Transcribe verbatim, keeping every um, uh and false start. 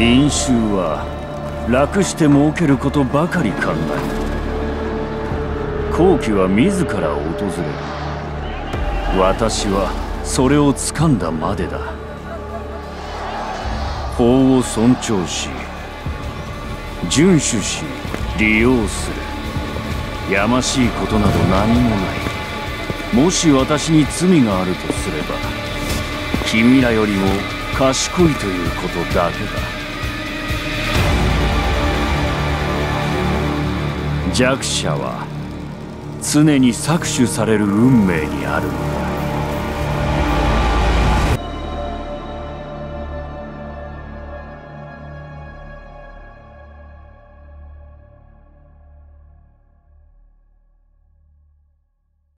民衆は楽して儲けることばかり考える。好機は自ら訪れる。私はそれを掴んだまでだ。法を尊重し遵守し利用する。やましいことなど何もない。もし私に罪があるとすれば、君らよりも賢いということだけだ。弱者は常に搾取される運命にあるのだ。